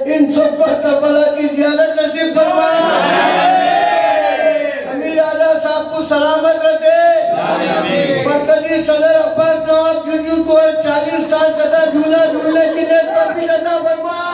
इन सबको करबला की जियारत नसीब फरमा। अमीर आला साहब को सलामत रखे। मरकजी सदर अब्बास नवाब जुजू को 40 साल तक झूला झूलने की नेक तौफीक अता फरमा।